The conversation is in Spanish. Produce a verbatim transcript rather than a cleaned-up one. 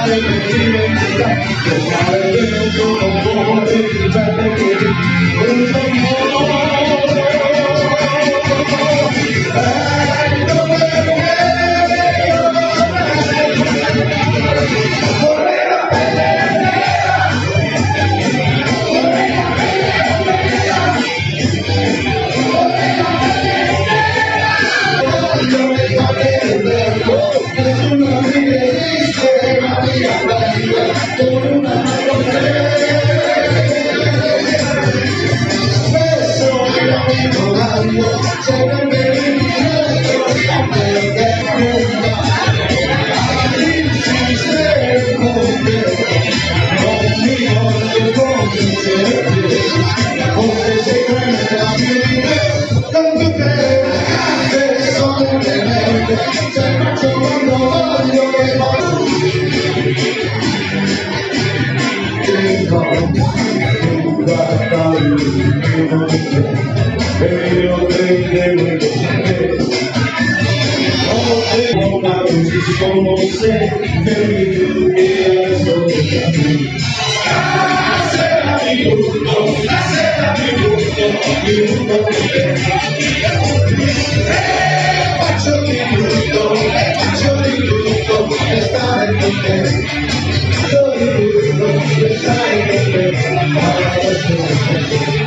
Como sé, feliz hacer a mi gusto, hacer a mi gusto, mi gusto eh, faccio mi gusto, eh, faccio mi gusto, stare con te, faccio mi gusto, stare con te.